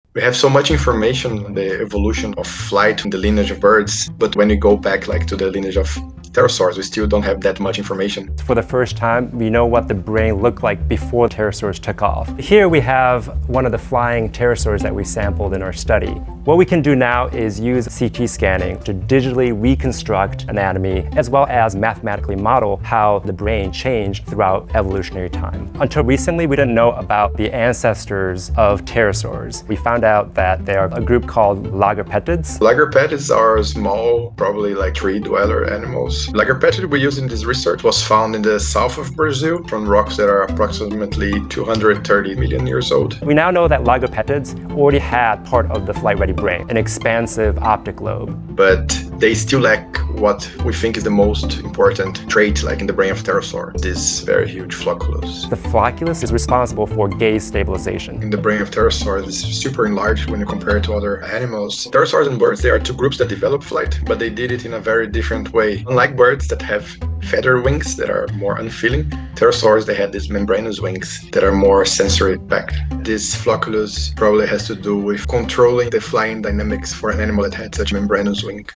We have so much information on the evolution of flight in the lineage of birds, but when we go back like to the lineage of pterosaurs, we still don't have that much information. For the first time, we know what the brain looked like before pterosaurs took off. Here we have one of the flying pterosaurs that we sampled in our study. What we can do now is use CT scanning to digitally reconstruct anatomy as well as mathematically model how the brain changed throughout evolutionary time. Until recently, we didn't know about the ancestors of pterosaurs. We found out that they are a group called lagerpetids. Lagerpetids are small, probably like tree-dweller animals. Lagerpetid we use in this research was found in the south of Brazil from rocks that are approximately 230 million years old. We now know that lagerpetids already had part of the flight-ready brain, an expansive optic lobe. But they still lack what we think is the most important trait, like in the brain of pterosaur, this very huge flocculus. The flocculus is responsible for gaze stabilization. In the brain of pterosaurs, it's super enlarged when you compare it to other animals. Pterosaurs and birds, they are two groups that develop flight, but they did it in a very different way. Unlike birds that have feather wings that are more unfeeling, pterosaurs, they had these membranous wings that are more sensory backed. This flocculus probably has to do with controlling the flying dynamics for an animal that had such membranous wing.